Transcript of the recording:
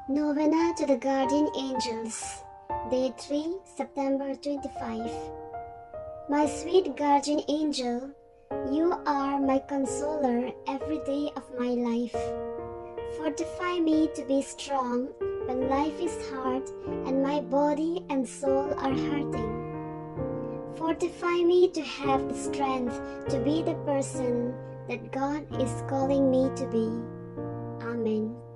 Novena to the Guardian Angels. Day 3, September 25. My sweet guardian angel, you are my consoler every day of my life. Fortify me to be strong when life is hard and my body and soul are hurting. Fortify me to have the strength to be the person that God is calling me to be. Amen.